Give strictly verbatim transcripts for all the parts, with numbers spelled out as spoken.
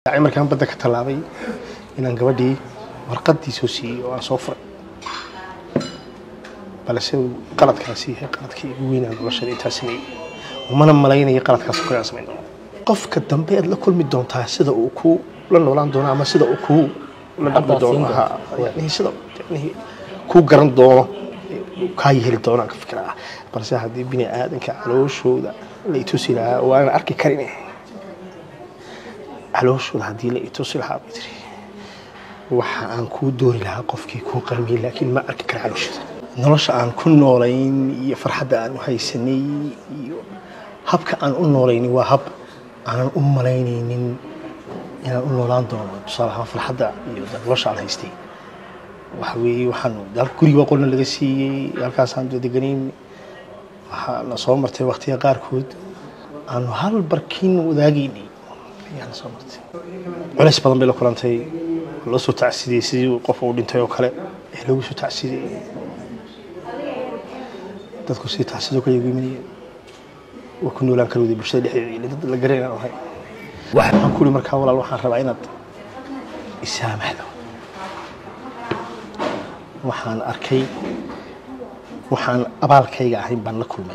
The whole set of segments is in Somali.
عمر كان بدك تلعبي إن أنقبدي ورقدي سوسي وأصفر بلسه قلت كاسيه قلت كي وين أنا بشري تاسني ومن ملايين يقلت كاسكو ياسمين قف كدم بيد لكل مدون تاسد أوكو لأنه ولا عندنا أما سد أوكو لأنه بدون ها يعني سد يعني كو قرن دون كاي هل دون كفكرة بلسه هذه بني آدم كعلوش وذا اللي تسيلها وأنا أركي كريمه علوش وهذه اللي توصل حابتري وحان كو دوري لها قفكي كو قرمي لكن ما أركك علوش نلاش عن كل نورين يفرح بأن وهيسني هبك عن النورين وهب عن أم ملايين يعني النوران دون بصراحة فرح دا نلاش على هيستي وحوي وحنو دار كوري وقولنا لقسي يالكاس عندو دقنين وحنا صومرتي وقتها قاركود عن هالبركين وذاقيني يعني صمت وليس بدن بلا كلانتي لو سو تعسيدي سي قف او دنتay oo kale ee lagu soo tacsiday dadku si tacsido ka yimid oo ku noolaan karo bulshada dhexdeeda la gareeyay waxa waxaan ku markaa walaal waxaan rabaa inaad isaamahdo waxaan arkay waxaan abaalkayga ahayn baan la kulmay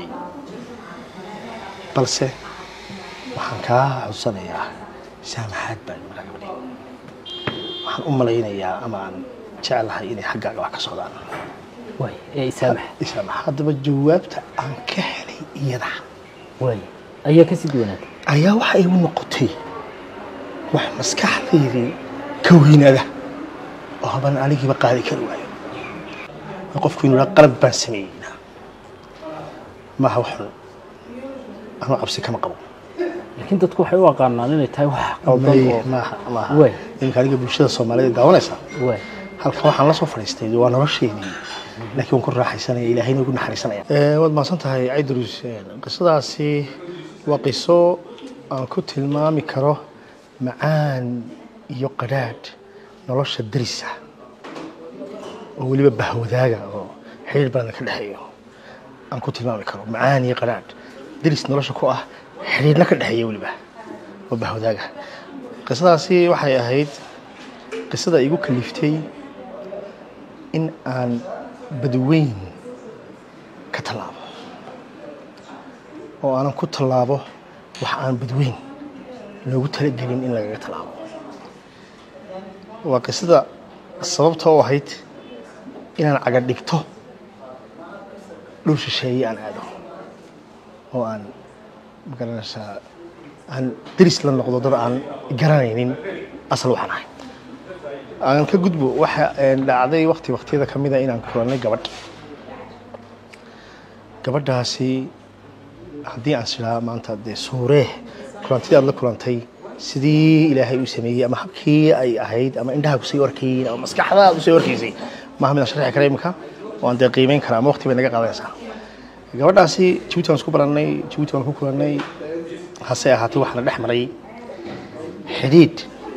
balse waxaan ka xusuusanayaa سامحات بان مرقبني waxaan u malaynayaa ama aan jecelahay inay xaggaaga wax ka socdaan way ee saamax isaamax hadaba jawaabta aan ka helay iyada way ayaa ka sii duwanaad ayaa waxa ay u noqotay wax maskaxdeedii ka weynada oo haban anigiiba qaadi kari waayo qofku inuu qalab baan sameeyay ma ha waxan ama cabsi kama qabo لكن dadku waxay u aqaanaan inay tahay wax qaldan oo ma ma way in kaliya bulshada Soomaaliyeed daawanaysa way halka waxaan la soo fariistay waa nolosheedii laakiin ku raaxaysanay Ilaahayna ugu naxariisanaya ee wad ma san tahay Aydrus qisadaasi waa qiso aan ku tilmaami karo macaan iyo qadaad nolosha dirisa oo waliba bahwadaaga oo xiriir badan ka dhaxeeyo aan ku tilmaami karo macaan iyo qadaad diris nolosha ku ah xiriirna ka dhaxeeyo waliba oo bahwadaaga qisadaasi waxay ahayd qisada igu kaliftay in aan badweyn ka talaabo oo aan ku talaabo wax aan badweyn loogu talagelin in laga talaabo waa qisada sababta oo ahayd inaan caga dhigto dhul shisheeye aan aado oo aan magaranaysa aan diris la noqdo dad aan garanaynin asal waxaan ahay aan ka gudbo waxa dhacday waqti waqtiyada kamida inaan kulanay gabadh gabadhaasi hadii aan silaa maanta de suuree kulantida la kulantay sidii Ilaahay u sameeyay ama habkii ay ahayd ama indhaha ku sii warkayeen ama maskaxda u sii warkaysay ma hamid sharax kareemka oo aan qiimeyn karaa waqti bay naga qaadaysaa gabadhaasi Djibouti aan isku baranay Djibouti aan ku kulanay hase ahaatay waxna dhex maray xiriid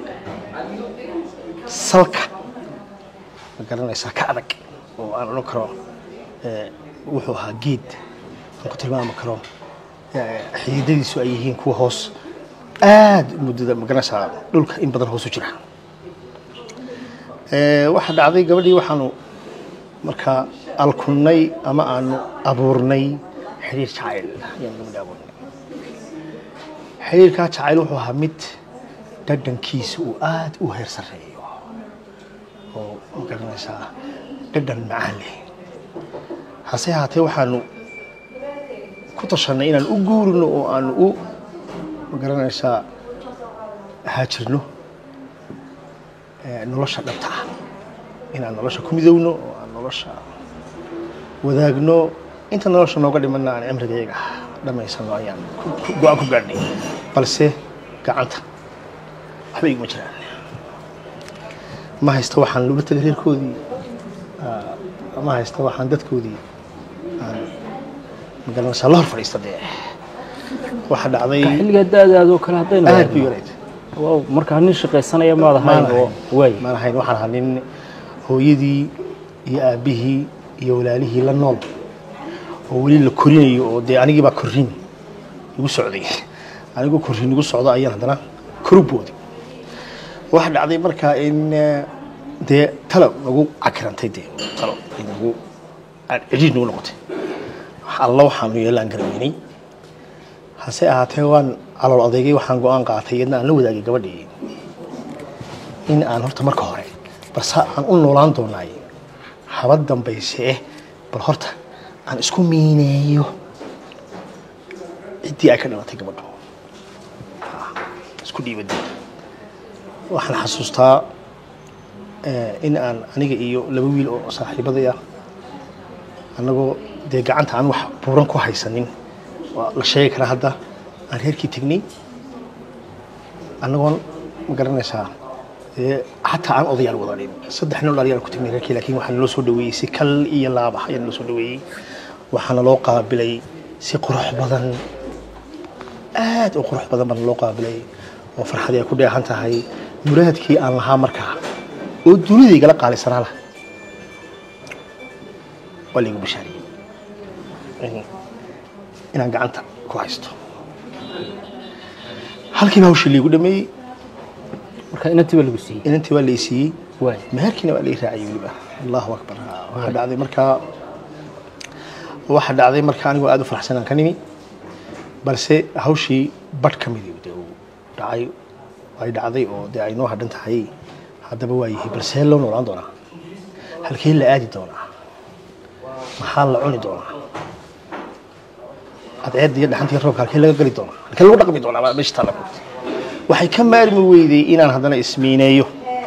salka magaranaysa ka adag oo aan oran karo ee wuxuu ahaa geed ku tilmaami karo xiriidadiisu ay yihiin kuwa hoos aad mudada magaranaysa dhulka in badan hoos u jira ee waxa dhacday gabadhii waxaanu marka alkunay ama aan abuurnay xiriir jacayl yaan gabadha abuurnay xiriirka jacayl wuxuu ahaa mid dhadhankiisu uu aad u heer sareeyo oo magaranaysa dhadhan macaan leh hase haatee waxaanu ku tashanay inaan u guurino oo aan u magaranaysa haajirno nolosha dhabta ah inaan nolosha ku midowno oo aan nolosha wadaagno inta nolosha nooga dhimanna aan cimrigayga dhamaysano ayaan go'aan ku gaadhnay balse gacanta waxba iguma jiraan ma haysto waxaan loo tagay reerkoodii ma haysto waxaan dadkoodii aan magaranaysa la hor fadhiistay waxa dhacday xilliga daadaado kala hadayna aad ku yareed waaw marka nin shaqaysanaya ma ahayn oo way ma ahayn waxaan ahayn hooyadii iyo aabihii iyo walaalihii la nool oo wali la korinayo oo de anigii ba korin igu socday anigu korin igu socdo ayaan hadana koruboodi واحد عضي مركا إن ده تلو نقول عكران تيدي تلو نقول أجيد نقول نقطة الله وحنو يلا نقرميني هسه هاتوان على الأضيقي وحنقو أنقاطي إن أنا وذاقي قبلي إن أنا هرت مركا هوري بس أنا أقول نولان دوناي حبدن بيسيه بالهرت أنا اسكو مينيو إنتي أكل ما تيجي بدو اسكو دي بدي وحنا حسوستا إن أنا أنا جيو لبويل أو صاحب ضيا أنا جو ده قعنت عن وح بورن كو حيسنين والشيء كره هذا أنا هيك تجني أنا جون مقرن ساعة حتى عن أضيع الوضعين صدقنا ولا ريال كتير لكن لكن وحنا لو سودوي سكال يلا بحيا لو سودوي وحنا لو قابلي سقرح بدن آد وقرح بدن من لو قابلي وفرحة دي كلها أنت هاي مرادك أنا لها مركها والدنيا دي قلق على سرالة ولا يقول بشاري يعني أنا قعنت كويستو هل كي ما هوش اللي يقول مي marka inantii waa lagu siiyay inantii waa la siiyay way meherkina waa la raacay waliba Allahu akbar waxa dhacday marka waxa dhacday marka anigu aad u faraxsanaan ka nimi balse hawshii bad kamidii uu dhacay way dhacday oo de ay noo hadhan tahay hadaba waa yahay balse loo noolaan doona halkeen la aadi doona maxaa la cuni doona adeed iyo dhaxantii roobka halkeen laga gali doona halkeen lagu dhaqmi doona meesha tala waxay ka maarmi weyday inaan hadana ismiineeyo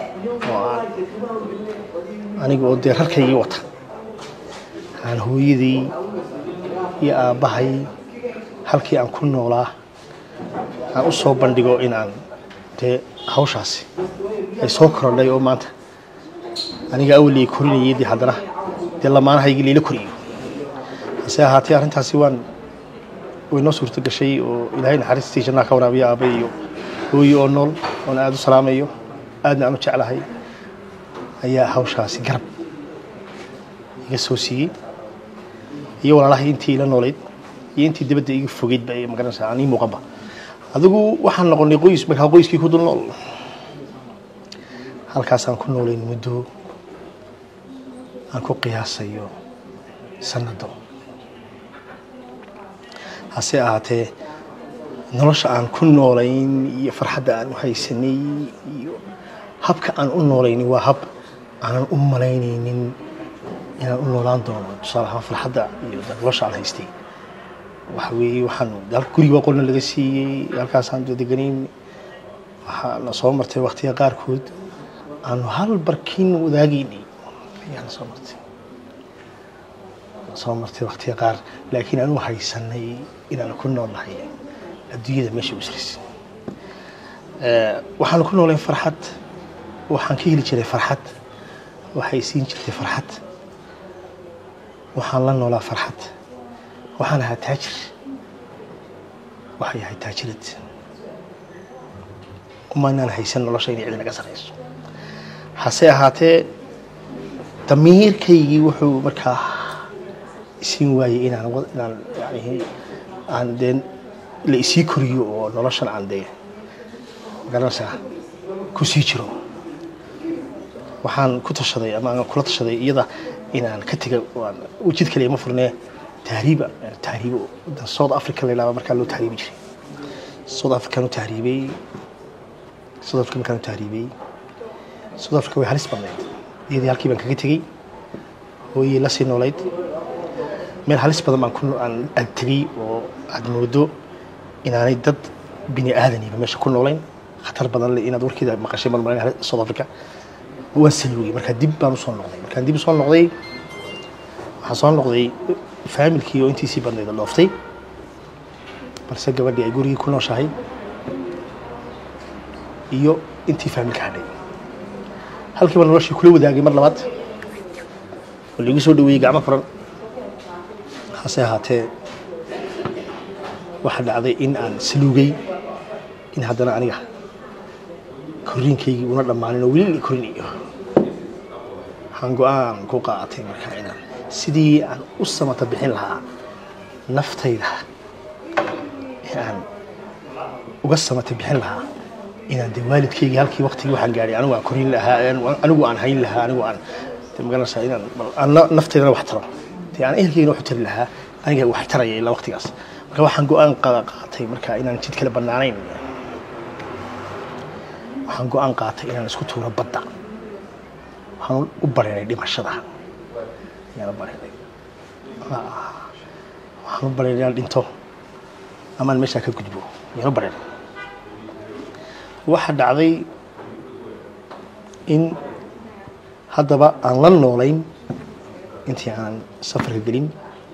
aniga oo deer halkayga wata aan hooyadii iyo aabahay halkii aan ku noolaa aan u soo bandhigo inaan de hawshaasi ay soo korodhay oo maanta aniga awlii korinayay dii hadana de lamaanahayga leela koriyo hase ahaatee arrintaasi waan way noo suurto gashay oo ilaahay naxariistii jannada ka waraabiya aabay iyo hooyo oo nool oo aad u salaamayo aadna aan u jeclahay ayaa hawshaasi garab iga soo siiyay iyo walaalahay intii la noolayd iyo intii dibadda iga fogeyd bay magaranaysaa ani muuqaba adigu waxaan noqonay qoys markaa qoyskii ku dul nool halkaas aan ku noolayn muddo aan ku qiyaasayo sanado hase ahaatee nolosha aan ku noolayn iyo farxadda aan u haysanay iyo habka aan u noolayn waa hab aanan u malaynaynin inaan u noolaan doono tusaale ahaan farxadda iyo nolosha aan haystay waxa weeye waxaan guriga qolna laga siiyey halkaasaan deganayn waxaana soo martay waqtiga qaarkood aanu hal barkin wadaagaynay ayaan soo martay soo martay waqtiga qaar laakiin aanu haysanay inaan ku noolnahay adduunyada meesha usris waxaan ku noolayn farxad waxaan ka heli jiray farxad waxay siin jirtay farxad waxaan la noolaa farxad waxaan ahaa taajir waxay ahay taajirad umaanaan haysan nolosha inay cid naga sarayso hase ahaatee damiirkaygii wuxuu markaa isiin waayey inaan inaan yani aan deen la isii koriyo oo noloshan aan dee garanaysaa ku sii jiro waxaan ku tashaday ama aan kula tashaday iyada inaan ka tago waan wajid kale ma furnee tahriiba tahriibo South Africa leeyahay markaa loo tahriibi jiray South Africa loo tahriibay South Africa markaa loo tahriibay South Africa way halis badnayd iyadii halkii baan kaga tagay hooyay la sii noolayd meel halis badan baan ku aan tagay oo aad moodo inaanay dad bini aadaniba meesha ku noolayn khatar badan leh inaad warkeeda maqashay malmarin South Africa waa silwi marka dib baan u soo noqday marka dib u soo noqday waxaan soo noqday familkii oo intii si badneed looftay balse gabadhii ay gurigii ku nooshahay iyo intii familka hadhay halkii baan noloshii kula wadaagay mar labaad oo lagu soo dhaweeyay gacmo furan hase ahaatee waxa dhacday in aan silugay in haddana aniga koriinkaygii una dhammaanin oo weli korinayo waxaan go'aan ku qaatay markaa inaan sidii aan u samata bixin lahaa naftayda aan uga samata bixin lahaa inaan de waalidkayga halkii waqtigii waxaan gaadhay anigu aan korin lahaa anigu aan hayn lahaa anigu aan magaranaysaa inaan aan nafteydana wax taro dee aan ehelkayna wax u tari lahaa aniga wax taraya ilaa waqtigaas marka waxaan go-aan qaatay marka inaan jid kale bannaanayn waxaan go-aan qaatay inaan isku tuuro badda waxaan u bareeray dhimashada ayaan u bareeray waxaan u bareeray inaan dhinto amaan meeshaa ka gudbo ayaan u bareeray waxaa dhacday in haddaba aan la noolayn intii aan safarka gelin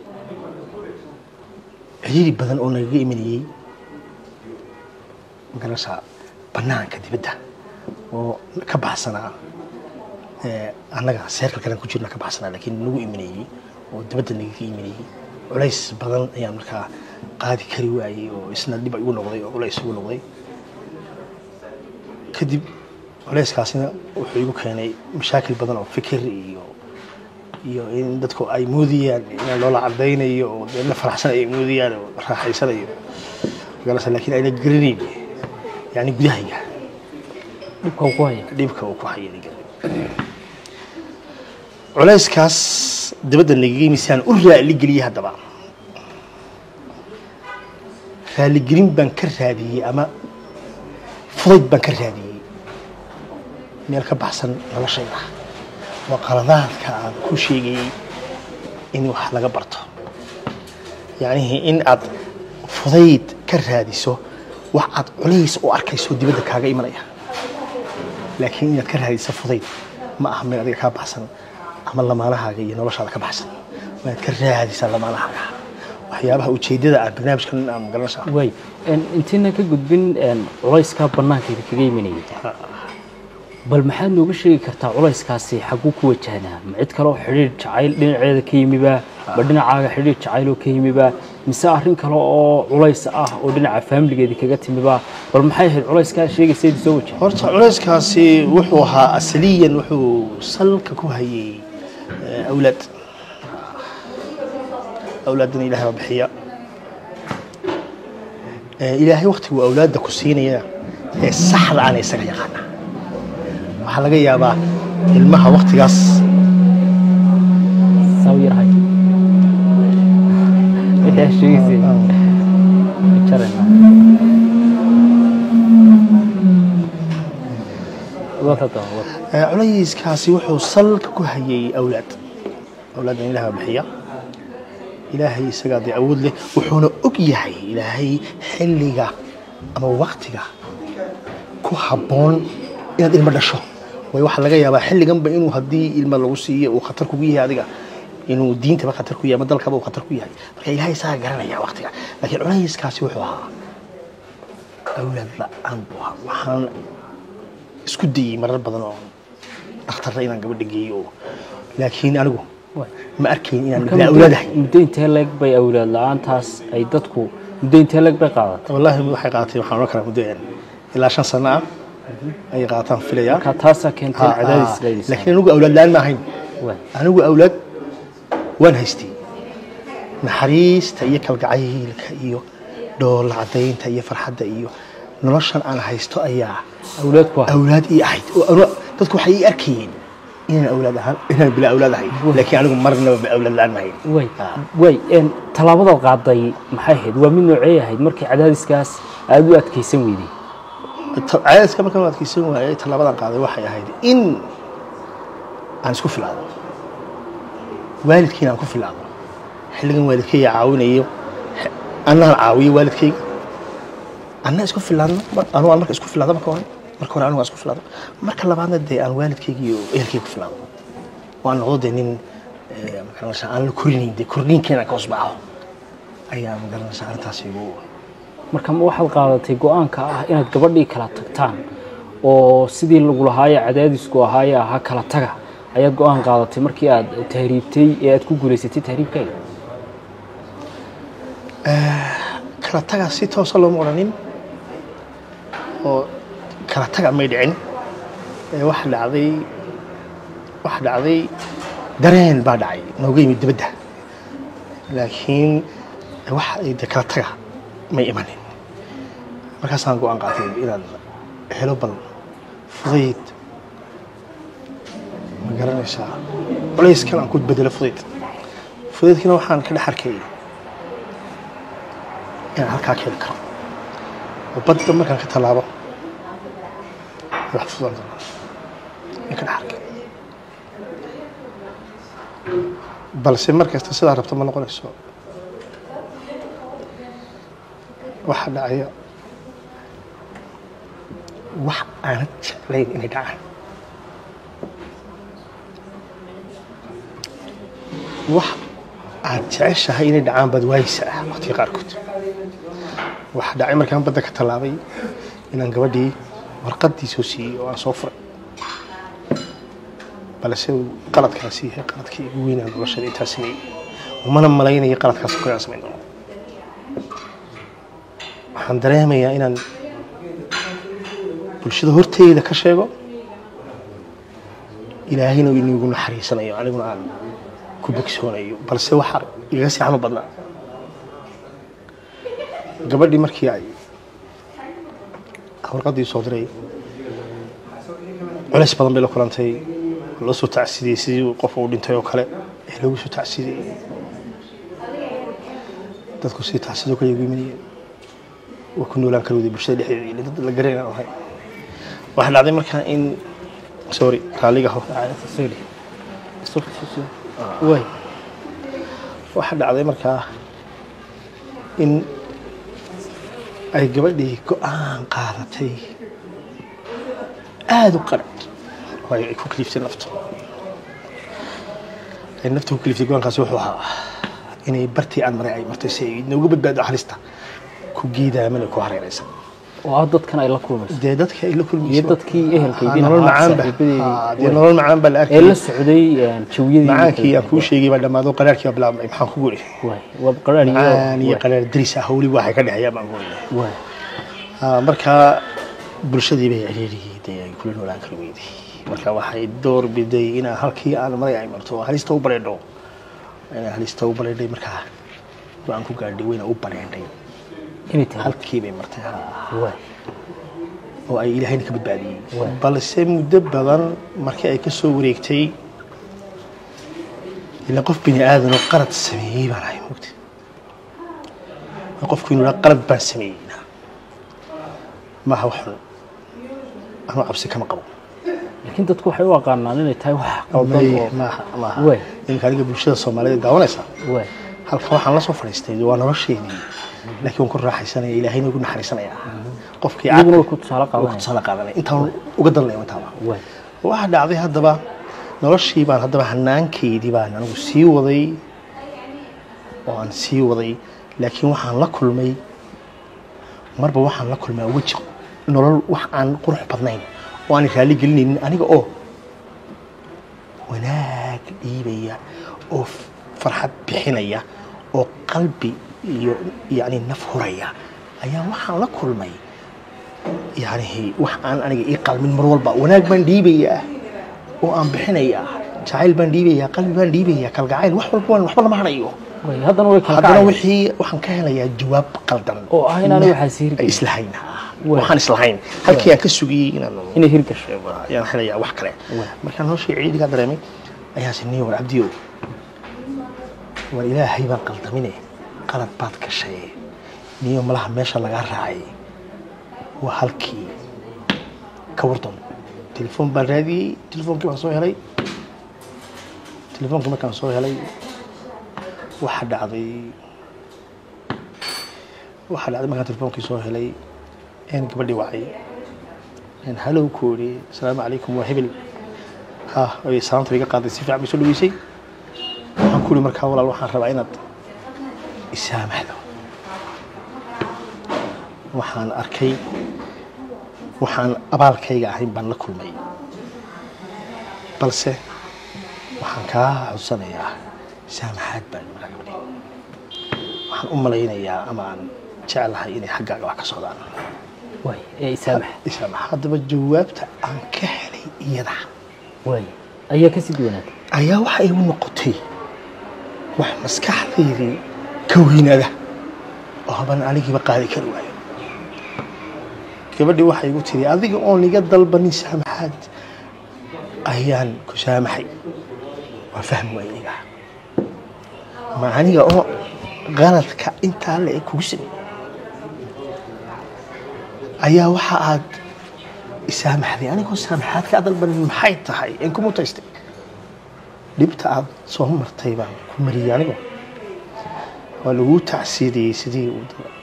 ciriiri badan oo nagaga imanayey magaranaysaa bannaanka dibadda oo ka baxsanaa annaga seerkalkalan ku jirna ka baxsanaa laakiin nagu imanayey oo dibadda nagaga imanayey culays badan ayaan markaa qaadi kari waayey oo isna dhib igu noqday oo culays igu noqday kadib culayskaasina wuxuu igu keenay mashaakil badan oo fikir iyo iyo in dadku ay moodiyaan in loola cadaynayo oo la faraxsan ay moodiyaan oo raaxaysanayo magaranaysaa laakiin ayna garanayn yani gudahayga dhibka uu ku haya dhibka uu ku haya culayskaas dibadda nagaga imisaan u raaligeliyey haddaba raaligelin baan ka raadiyey ama fudayd baan ka raadiyey meel ka baxsan noloshayda waa qaladaadka aan ku sheegayey in wax laga barto yacnihi in aad fudayd ka raadiso wax aad culays u arkayso dibadda kaaga imanaya laakiin inaad ka raadiso fudayd ma aha meel adiga kaa baxsan ama lamaanahaaga iyo noloshaada ka baxsan waad ka raadisaa lamaanahaaga waxyaabaha ujeedada aan barnaamijkan aan magaranaysaa way intiina ka gudbin culayska bannaankeeda kaga imanayay bal maxaad nooga sheegi kartaa culayskaasi xaguu ku wajahnaa ma cid kale oo xidhiir jacayl dhinaceeda ka yimiba ba dhinacaaga xidhiir jacayl oo ka yimiba mise arrin kale oo culays ah oo dhinaca faamiligeedii kaga timiba bal maxay ahayd culayska sheegaysayd soo wajah horta culayskaasi wuxuu ahaa asaliyan wuxuu salka ku hayay awlaad awlaadana ilaahay baa bixiya ilaahay waqtigu awlaadda ku siinaya ee saxda aan isaga yaqaana waxaa laga yaabaa ilmaha waqtigaas sawirhay waxay sheegaysaa jarana waqtada culayskaasi wuxuu salka ku hayay awlaad awlaadna ilaahay baa bixiya ilaahay isagaa dee awood leh wuxuuna og yahay ilaahay xilliga ama waqtiga ku habboon inaad ilmo dhasho way waxa laga yaabaa xilliganba inuu haddii ilmo lagu siiyo uu khatar kugu yahay adiga inuu diintaba khatar ku yahay ama dalkaba uu khatar ku yahay marka ilaahay isagaa garanaya waqtiga laakiin culayskaasi wuxuu ahaa awlaad la-aan buu ahaa waxaan isku dayey marar badan oo dhakhtarra inaan gabadha geeyo laakiin anigu ma arkayn inaan bila awlaadahay muddo intee leeg bay awlaad la-aantaas ay dadku muddo intee leeg bay qaadatay wallaahi waxay qaadatay waxaan oran karaa muddo ilaa shan sano ah ay qaataan filaya ka taasa keentay cadaadis leeyahay laakiin anigu awlaad la-aan ma ahayn anigu awlaad waan haystay naxariista iyo kalgacaylka iyo dhoolla cadaynta iyo farxadda iyo noloshan aan haysto ayaa awlaad ku awlaad ii ahayd dadku waxay ii arkayeen inaan awlaad ahaan inaan bila awlaad ahay laakiin anigu marnaba awlaad la-aan ma ahayn way way tallaabada qaaday maxay ahayd waa mid noocee ahayd markii cadaadiskaas aad u adkaysan weyday cadaadiska markaan u adkaysan waayay tallaabadan qaaday waxay ahayd in aan isku filaado waalidkiina aan ku filaado xilligan waalidkayga caawinayo annaan caawiyo waalidkayga anna isku filaadno anugu aan marka isku filaado marka hore marka hore anugu aan isku filaado marka labaadna dee aan waalidkayga iyo ehelkayga ku filaado oo aan noqdo dee nin magaranaysaa aan la korinayn dee korniinkeena ka hoosbaxo ayaa magaranaysaa arrintaasi igu marka ma waxaad qaadatay go-aanka ah inaad gabadhii kala tagtaan oo sidii lagu lahaaye cadaadisku ahaaye ahaa kala taga ayaad go-aan qaadatay markii aad tahriibtay ee aad ku guulaysatay tahriibkayga kala taga si toosa looma odhanin oo kala taga may dhicin waxa dhacday waxa dhacday dareen baa dhacay nooga yimid dibadda laakiin waxa ay kala taga may imanin markaasaan go-aan qaatay inaan helo bal fudayd ma garanaysaa culayskan aan ku bedelo fudayd fudaydkina waxaan ka dhex arkayay inaan halkaa ka heli karo oo badda markaan ka tallaabo wax fudan in ka dhex arkay balse markasta sidaa rabto ma noqonayso waxa dhacaya wax aanad jeclayn inay dhacaan wax aad jeceshahay inay dhacaan baad waaysaa waqtiga qaarkood waxa dhacay markaan badda ka tallaabay inaan gabadhii warqaddii soo siiyey oo aan soo furay balse qaladkaasi yahay qaladkii ugu weynaa noloshada intaa sameeyey umana malaynaya qaladkaas oo kale samayn doono waxaan dareemayaa inaan bulshada horteeda ka sheego ilaahayna inagu naxariisanayo aniguna aan ku bogsoonayo balse waxa iga sii xanuun badnaa gabadhii markii ay warqaddii soo diray culays badan bay la kulantay loo soo tacsidiyey sidii qof uu dhintay oo kale ee lagu soo tacsidiyey dadku si tacsido kale ugu yimaadeen waa ku noolaan karowday bulshada dhexdeeda iyo dad la garanayna ahay waxa dhacday markaa in sorry raaliga ho sorry way waxa dhacday markaa in ay gabadhii go'aan qaadatay aad u qarad oo ay ku kaliftay nafta ay nafta ku kaliftay go'aankaasi wuxuu ahaa inay bartii aan maray ay martay si ay nooga badbaado halista ku geedaamana ku hareeraysan oo aad dadkan ay la kulmayso dee dadka ay la kulmayso iyo dadkii ehelkeedina nolol macaan ba dee nolol macaan ba la arkay ee la socday jawiyadii macaankii aan kuu sheegay baa dhamaado qaraarkii baa bilaabmay maxaan ku guri way waa qaraar iyo qaraar diris ah wali waxay ka dhaxayaan baan guri way ah marka bulshadii bay areeriyay dee ay kula noolaan kala weydii marka waxay door biday inaan halkii aan maray ay marto halista u bareedho inaan halista u bareedhay marka waan ku gaadhay wayna u bareedhay inay tahay halkii bay martay way oo ay ilaahayna ka badbaadiyey balse muddo badan markii ay ka soo wareegtay ilaa qof bini aadan oo qalad sameeyey baan ahay mugti qofku inuu qalad baan sameeyey ma ha waxun ama cabsi kama qabo laakiin dadku waxay u aqaanaan inay tahay wax qaldan oo ma ma way in kaliya bulshada Soomaaliyeed daawanaysa way halka waxaan la soo fariistay waa nolosheedii laakiin waan ku raaxaysanaya ilaahayna ugu naxariisanaya qofkii aad ku tusaale qaadanay ku tusaale qaadanay intaan uga dalnay intaan way waxa dhacday haddaba noloshii baan haddaba hanaankeedii baan anigu sii waday oo aan sii waday laakiin waxaan la kulmay marba waxaan la kulmay waji nolol wax aan qurux badnayn oo aan raali gelinin aniga oo wanaag dhiibaya oo farxad bixinaya oo qalbi iyo yani naf huraya ayaa waxaan la kulmay yani wax aan aniga ii qalmin mar walba wanaag baan dhiibayaa oo aan bixinayaa jacayl baan dhiibayaa qalbi baan dhiibayaa kalgacayl wax walba waan waxba lama harayo way haddana way kala haddana wixii waxaan ka helayaa jawaab qaldan oo ah inaan waxa siir islahayn waxaan islahayn halkii aan ka sugiyay inaan inay hirgasho ayaan helayaa wax kale markaan noloshii ciidiga dareemay ayaa sinii war abdiyo war ilaahay baan qaldaminay qalad baad gashay niyo malaha meesha laga raacay waa halkii ka wardan telefoon baan raadiyey telefoonkii baan soo helay telefoonkii markaan soo helay waxa dhacday waxa dhacday markaan telefoonkii soo helay een gabadhii wacay een halow koori assalaamu calaykum waa hebel ha ay salaanta iga qaaday si fiican bay soo dhaweysay waxaan ku yiri markaa walaal waxaan rabaa inaad isaamahdo waxaan arkay waxaan abaalkayga ahayn baan la kulmay balse waxaan kaa xudsanayaa saamaxaad baan markaa gabadhi waxaan u malaynayaa ama aan jeclahay inay xaggaaga wax ka socdaan way ee isaamax isaamax haddaba jawaabta aan ka helay iyada way ayaa ka sii duwanaatay ayaa waxa igu noqotay wax maskaxdaydii ka weynaada oo haban anigiiba qaadi kari waayo gabadhii waxay igu tiri adiga oon iga dalbanin saamaxaad ayaan ku saamaxay waa fahmi waayey aniga ma aniga oo qaladka intaa la eg kugu sameeyey ayaa waxa aad isaamaxday anigoo saamaxaad ka dalbanin maxay tahay in ku mutaystay dhibta aad soo martay baan ku mariyay anigo waa lagu tacsiidiyey sidii uu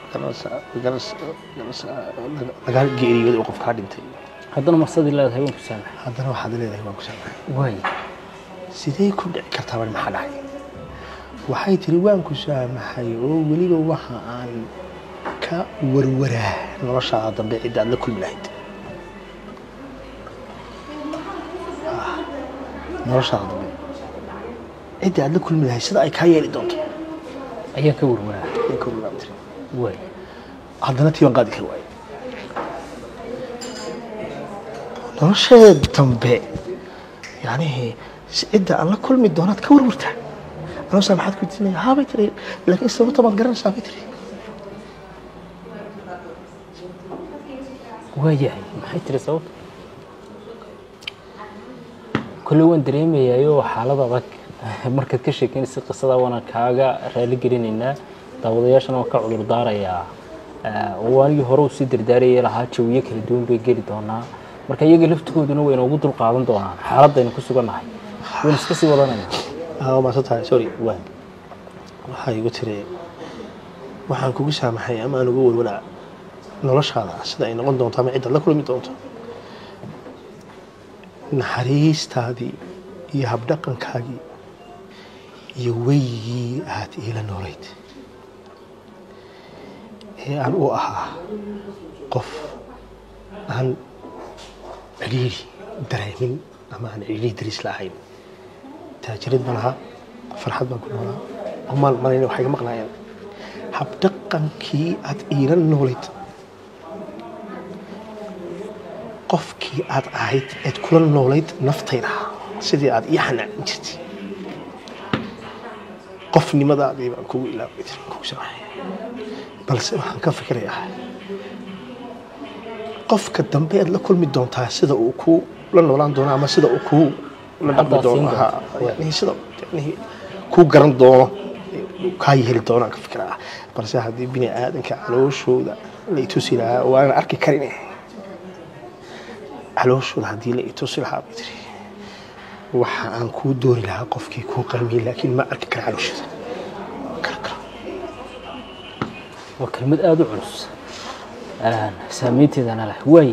laga geeriyooday oo qof kaa dhintay haddana maqsadii leedahay waan ku saamaxay haddana waxaad leedahay waan ku saamaxay waay sidee ku dhici kartaa bal maxaa dhacay waxay tiri waan ku saamaxay oo weliba waxa aan ka warwaraa noloshaada dambe cidda aad la kulmi lahayd noloshaada dambe cidda aad la kulmi lahayd sida ay kaa yeeli doonto ayaa ka warwaraa ayaan ka warwaraa tiri waay haddana tii baan qaadi kari waayey nolosheeda dambe yani cidda aan la kulmi doonaad ka warwartaa anoo saamaxaad ku diinaya haa bay tiri laakiin sababta maad garanaysaa bay tiri waayahay maxay tiri sababta kolle waan dareemayaayoo xaalad adag markaad ka sheekeynaysa qisada waana kaaga raali gelinaynaa daawadayaashana waan ka cudur daarayaa oo anigii hore u sii dardaarayay lahaa jawiyo kala duwan bay geli doonaa marka iyaga laftigooduna way inoogu dul qaadan doonaan xaaladaynu ku sugannahay waynu iska sii wadanaynaa maasan tahay sorry waan waxaa igu tiri waxaan kugu saamaxay ama aan uga warwaraa noloshaada sida ay noqon doonto ama ciddaad la kulmi doonto naxariistaadii iyo habdhaqankaagii iyo weygii aad iila noolayd ee aan u ahaa qof aan ciriiri dareemin ama aan ciriiri daris lahayn taajirid baan ahaa farxad baan ku noolaa oo maal malayna waxay ga maqlaayeen habdhaqankii aad iila noolayd qofkii aad ahayd eed kula noolayd naftayda sidii aad ii xanaacin jirtay qofnimadaadii baan kugu ilaaway kugu samaxay balse waxaan ka fikirayaa qofka dambe aad la kulmi doontaa sida uu ku la noolaan doono ama sida uu ku la dhaqmi doono yani sida yani ku garan doono kaa heli doono aan ka fikiraa balse haddii bini aadanka calooshooda la itusi lahaa waana arki karin calooshooda haddii la itusi lahaa bay tiri waxa aan kuu doori lahaa qofkii kuu qarmiyey laakiin ma arki kara calooshooda waa kelmad aada u culus saameynteedana leh waay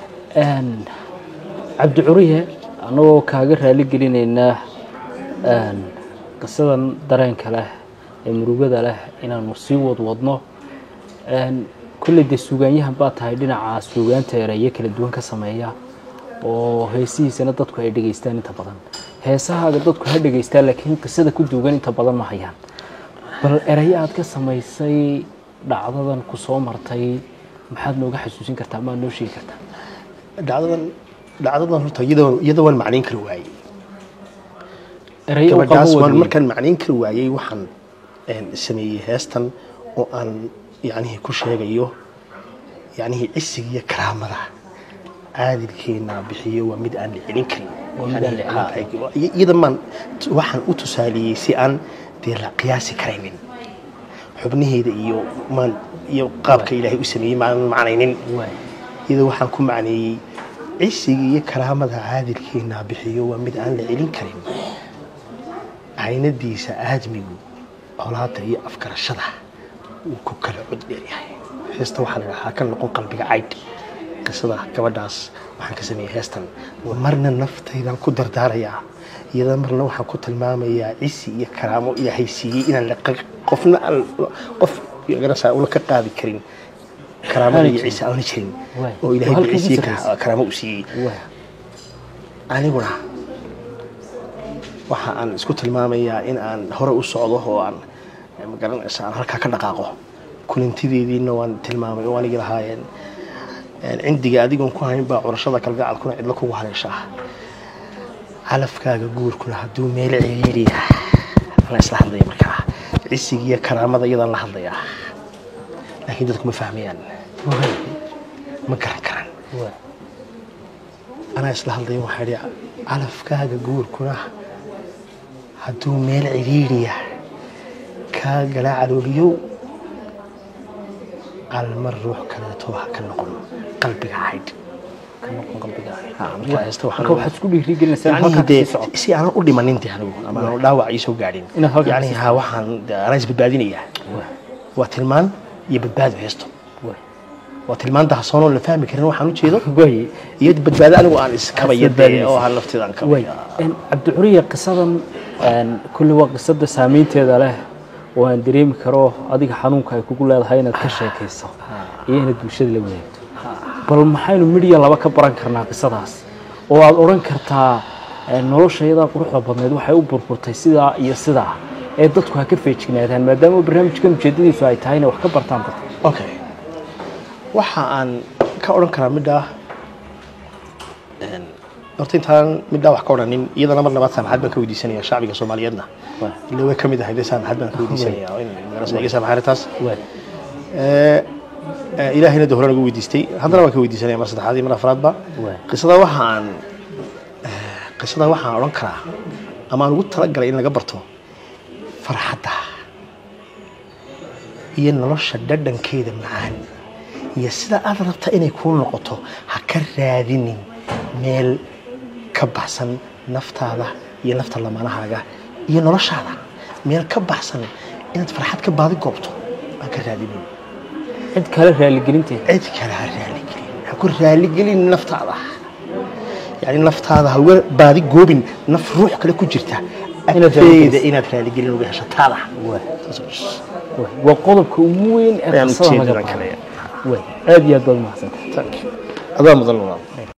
cabdi curiye annagoo kaaga raali gelinaynaa qisadan dareenka leh ee murugada leh inaanu sii wadwadno kolley dee suugaanyahan baa tahay dhinaca suugaanta ereyo kala duwan ka sameeya oo heesihiisana dadku ay dhegaystaan inta badan heesahaaga dadku ha dhegaystaan laakiin qisada ku duugan inta badan ma hayaan bal erayo aad ka samaysay dhacdadan ku soo martay maxaad nooga xasuusin kartaa amaad noo sheegi kartaa dhacdadan dhacdadan horta iyadoo iyadoo waan macnayn kari waayey erayo gabadhaas waan markaan macnayn kari waayey waxaan sameeyey heestan oo aan yacnihii ku sheegayo yacnihii cisiga iyo karaamada caadilkeena bixiyo waa mid aan la celin karin iyada maan waxaan u tusaaliyey si aan dee la qiyaasi karaynin xubnaheeda iyo maan iyo qaabka ilaahay u sameeyey maan macnaynin iyada waxaan ku macneeyey cisiga iyo karaamada caadilkeena bixiyo waa mid aan la celin karin caynadiisa aadmigu colaada iyo afgarashada uu ku kala cod dheeryahay heesta waxaa la dhahaa ka noqon qalbiga caydh qisada gabadhaas waxaan ka sameeyey heestan marna naftaydan ku dardaarayaa iyada marna waxaan ku tilmaamayaa cisi iyo karaamo ilaahay siiyey inaan qofna qof garasa una ka qaadi karin karaamada iyo cisi aan la jirin oo ilaahay biciisiye karaamo u siiyey aniguna waxa aan isku tilmaamayaa in aan hore u socdo oo aan magaranaysa aan halkaa ka dhaqaaqo kulantideediina waan tilmaamay oo anigi lahaayeen cindiga adigoon ku hayn baa curashada kalgacalkuna cidlo kugu haleeshaa calafkaaga guurkuna hadduu meel ceeriya ana isla hadlaya markaa cisigiiyo karaamada iyadaan la hadlayaa laakiin dadku ma fahmayaan ma garan karaan waa anaa isla hadlay waxaa idhi calafkaaga guurkuna hadduu meel cidhiidhiya kaa galaa calooliyow almar ruux kaleeto ha ka noqon qalbiga haydh ka noqon qalbiga Ha, markaa haysta waxaan marka waxaad isku dhiirigelinaysaa يعني halkaa دي kasii socoto si aan u dhimanin dee anigu ama aan dhaawac ii soo gaadhin Inaad halkaa yani kasii ha waxaan dee anaa isbadbaadinayaa waa waa tilmaan iyo badbaado heesto waa waa tilmaan dahsoonoo la fahmi karin waxaan u jeedo way iyo badbaado anigu aan iskabaya dee badbaadinaysa. oo aan lafteeda aan way kabaya een cabdicuriya qisadan een kulli waa qisada saameynteeda leh oo aan dareemi karo adiga xanuunka ay kugu leedahay inaad ka sheekayso iyo inaad bulshada la wadaagto bal maxaynu midhiya laba ka baran karnaa qisadaas oo aad oran kartaa een noloshayda quruxda badneed waxay u burburtay sidaa iyo sidaa ee dadku ha ka feejignaadaan maadaama barnaamijkan ujeedadiisu ay tahay inay wax ka bartaan dadka okay waxa aan ka odhan karaa midha horta intaan midha wax ka odhanin iyadana mar labaad saamaxaad baan ka weydiisanaya shacbiga soomaaliyeedna waa ila way ka mid ahayd saamaxaad baan ka weydiisanaya oo in magarasa iga saamaxay taas waa ilaahayna de horena ugu weydiistay haddana waan ka weydiisanaya mar saddexaad iyo mar afraadba waa qisada waxaan qisada waxaan odhan karaa ama aan ugu talagalay in laga barto farxadda iyo nolosha dhadhankeeda macaan iyo sida aad rabta inay kuu noqoto ha ka raadinin meel ka baxsan naftaada iyo nafta lamaanahaaga iyo noloshaada meel ka baxsan inaad farxad ka baadi goobto ha ka raadinin cid kale raaligelinteeda cid kale ha raaligelin ha ku raaligelin naftaada yani naftaada ha uga baadi goobin naf ruux kale ku jirta Inaad afeeda raaligelis. inaad raaligelin uga hesho taada waa waa qodobka ugu weyn ee ayaan qisada laga ujeedadan baaro kale way aad iyo aad baad mahadsantahay adaa mudan laa